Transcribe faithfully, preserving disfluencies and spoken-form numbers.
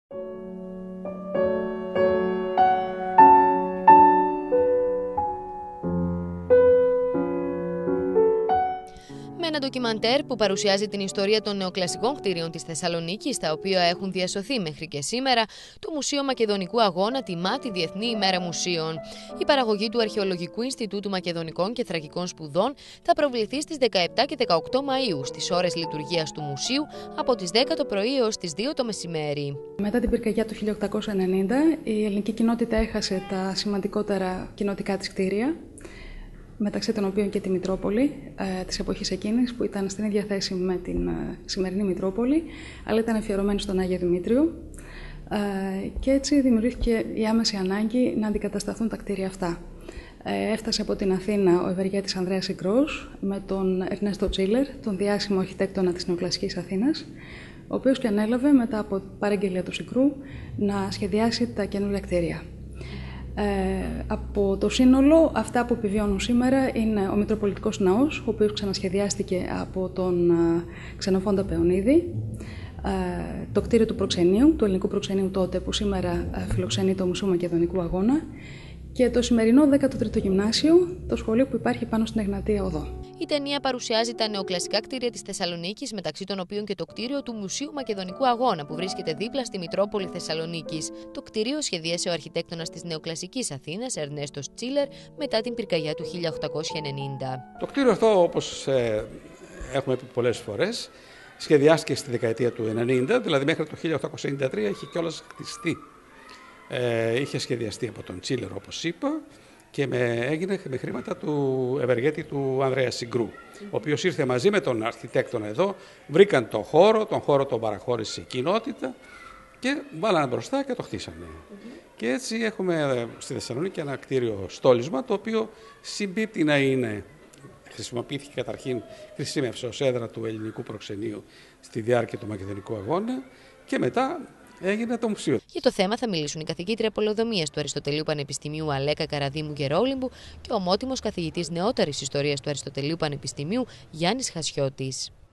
Με ένα ντοκιμαντέρ που παρουσιάζει την ιστορία των νεοκλασικών κτίριων της Θεσσαλονίκης, τα οποία έχουν διασωθεί μέχρι και σήμερα, το Μουσείο Μακεδονικού Αγώνα τιμά τη Διεθνή ημέρα Μουσείων. Η παραγωγή του Αρχαιολογικού Ινστιτούτου Μακεδονικών και Θρακικών Σπουδών θα προβληθεί στις δεκαεπτά και δεκαοκτώ Μαΐου στις ώρες λειτουργίας του μουσείου από τις δέκα το πρωί έως τις δύο το μεσημέρι. Μετά την πυρκαγιά του χίλια οκτακόσια ενενήντα, η ελληνική κοινότητα έχασε τα σημαντικότερα κοινοτικά της κτίρια, μεταξύ των οποίων και τη Μητρόπολη ε, της εποχής εκείνης, που ήταν στην ίδια θέση με την ε, σημερινή Μητρόπολη, αλλά ήταν αφιερωμένη στον Άγιο Δημήτριο. Ε, και έτσι δημιουργήθηκε η άμεση ανάγκη να αντικατασταθούν τα κτίρια αυτά. Ε, έφτασε από την Αθήνα ο ευεργέτης Ανδρέας Συγκρός με τον Ερνέστο Τσίλερ, τον διάσημο αρχιτέκτονα της νεοκλασικής Αθήνας, ο οποίος και ανέλαβε μετά από παραγγελία του Συγκρού να σχεδιάσει τα καινούργια κτίρια. Ε, από το σύνολο, αυτά που επιβιώνουν σήμερα είναι ο Μητροπολιτικός Ναός, ο οποίος ξανασχεδιάστηκε από τον ε, Ξενοφόντα Πεωνίδη, ε, το κτίριο του προξενείου, του ελληνικού προξενείου τότε, που σήμερα ε, φιλοξενεί το Μουσείο Μακεδονικού Αγώνα, και το σημερινό δέκατο τρίτο Γυμνάσιο, το σχολείο που υπάρχει πάνω στην Εγνατία Οδό. Η ταινία παρουσιάζει τα νεοκλασικά κτίρια της Θεσσαλονίκης, μεταξύ των οποίων και το κτίριο του Μουσείου Μακεδονικού Αγώνα, που βρίσκεται δίπλα στη Μητρόπολη Θεσσαλονίκης. Το κτίριο σχεδίασε ο αρχιτέκτονας της νεοκλασικής Αθήνας, Ερνέστος Τσίλερ, μετά την πυρκαγιά του χίλια οκτακόσια ενενήντα. Το κτίριο αυτό, όπως ε, έχουμε πει πολλές φορές, σχεδιάστηκε στη δεκαετία του ενενήντα, δηλαδή μέχρι το χίλια οκτακόσια ενενήντα τρία είχε κιόλας χτιστεί. Ε, είχε σχεδιαστεί από τον Τσίλερ, όπως είπα, και με, έγινε με χρήματα του ευεργέτη του Ανδρέα Συγκρού, mm. ο οποίος ήρθε μαζί με τον αρχιτέκτονα εδώ, βρήκαν τον χώρο, τον χώρο τον παραχώρησε η κοινότητα και βάλανε μπροστά και το χτίσανε. Mm-hmm. Και έτσι έχουμε στη Θεσσαλονίκη ένα κτίριο στόλισμα, το οποίο συμπίπτει να είναι, χρησιμοποιήθηκε καταρχήν, χρησιμεύσε ως έδρα του ελληνικού προξενείου στη διάρκεια του Μακεδονικού Αγώνα και μετά έγινε το μουσείο. Για το θέμα θα μιλήσουν η καθηγήτρια Πολεοδομίας του Αριστοτελείου Πανεπιστημίου Αλέκα Καραδίμου Γερόλυμπου και ο ομότιμος καθηγητής νεότερης ιστορίας του Αριστοτελείου Πανεπιστημίου Γιάννης Χασιώτης.